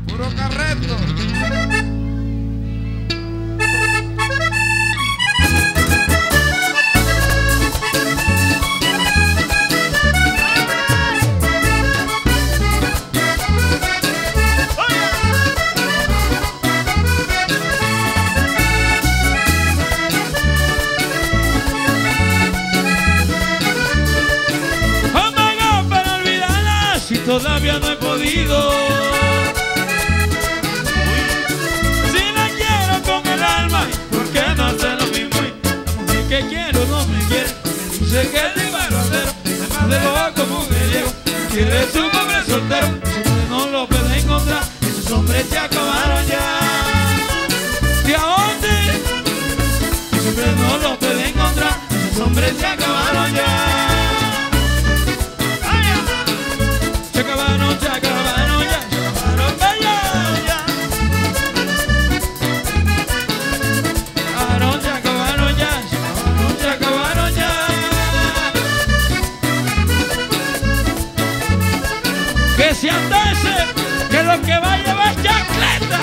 Puro carreto. Todavía no he podido. Si la quiero con el alma, ¿por qué no hace lo mismo? La mujer que quiero no me quiere. Me dice que es mi verdadero, además de lo como un gallego. Quiere su hombre soltero, ese hombre no lo puede encontrar. Esos hombres se acabaron ya. ¿De a dónde? Esos hombres no lo puede encontrar. Esos hombres se acabaron ya. Se acabaron ya, se acabaron ya, ya. Acabaron ya, acabaron ya, se acabaron ya. Que se andese, que lo que va a llevar es chancleta.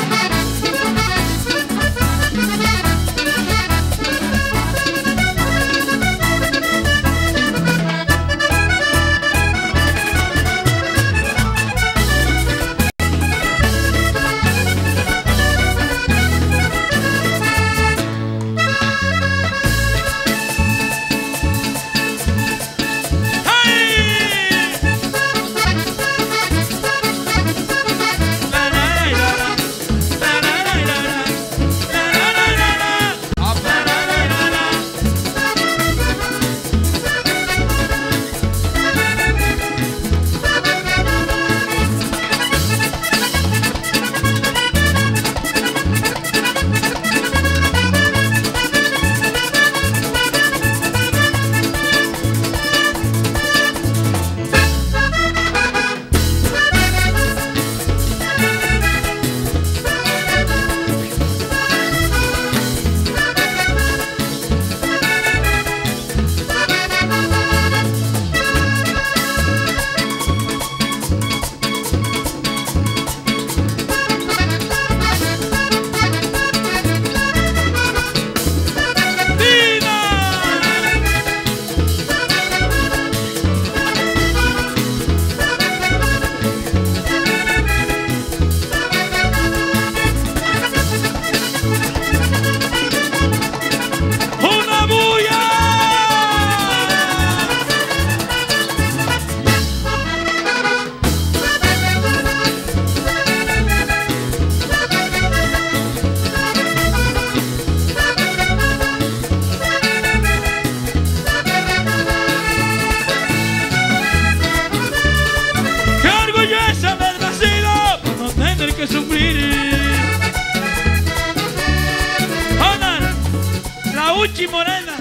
Uchi morena,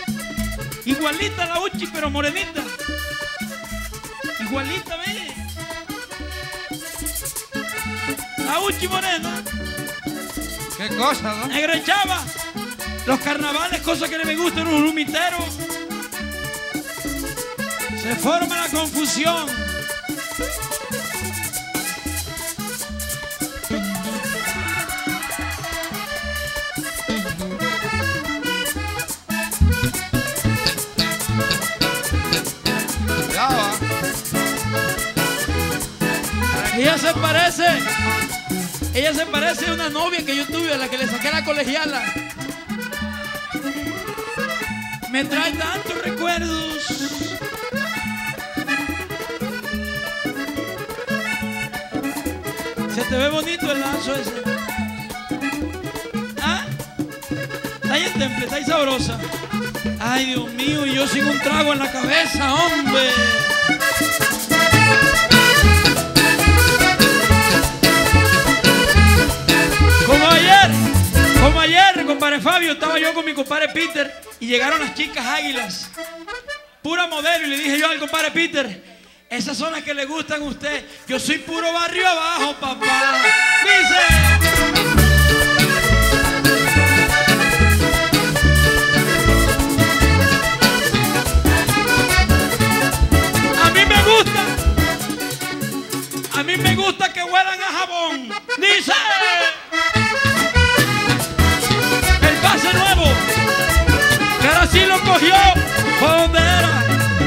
igualita la Uchi pero morenita, igualita, ve. La Uchi morena. ¿Qué cosa, no? Negra chava, los carnavales, cosas que no me gustan, los rumiteros. Se forma la confusión. Ella se parece a una novia que yo tuve, a la que le saqué la colegiala. Me trae tantos recuerdos. Se te ve bonito el lazo ese. ¿Ah? Está ahí en temple, está ahí sabrosa. Ay, Dios mío, y yo sin un trago en la cabeza, hombre. Como ayer, compadre Fabio, estaba yo con mi compadre Peter y llegaron las chicas águilas, pura modelo, y le dije yo al compadre Peter, esas son las que le gustan a usted, yo soy puro barrio abajo, papá. Dice... A mí me gusta que huelan a jabón. Limón. Dice el pase nuevo, que ahora sí lo cogió. ¿Por dónde era?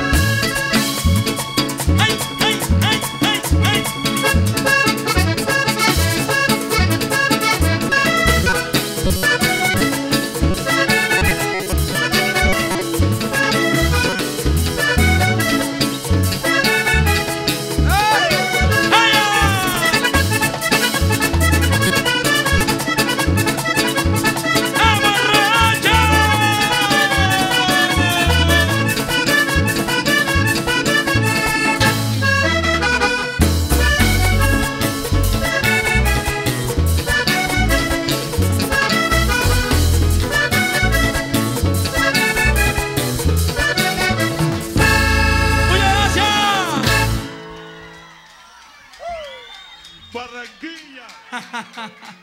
¡Ay, ay, ay, ay, ay! Barranquilla.